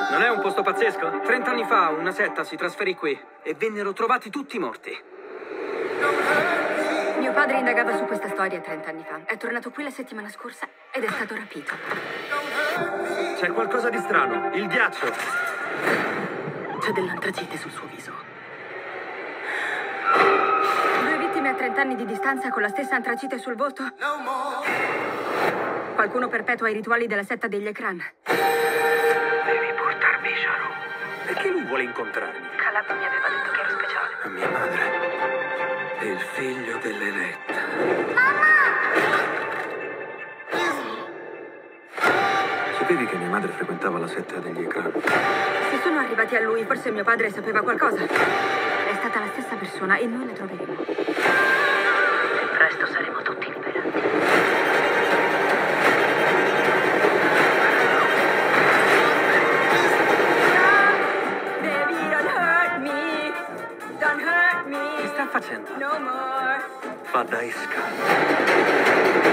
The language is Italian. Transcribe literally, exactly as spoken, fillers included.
Non è un posto pazzesco? Trent'anni fa una setta si trasferì qui e vennero trovati tutti morti. Mio padre indagava su questa storia trent'anni fa. È tornato qui la settimana scorsa ed è stato rapito. C'è qualcosa di strano. Il ghiaccio. C'è dell'antracite sul suo viso. Due vittime a trent'anni di distanza con la stessa antracite sul volto? Qualcuno perpetua i rituali della setta degli Ekran. Devi portarmi Sharon. Perché lui vuole incontrarmi? Calab mi aveva detto che ero speciale. A mia madre. E il figlio dell'eletta. Sapevi che mia madre frequentava la setta degli Ekran? Se sono arrivati a lui, forse mio padre sapeva qualcosa. È stata la stessa persona e noi la troveremo. Presto saremo tutti liberati. Che sta facendo? No more. Fa da esca.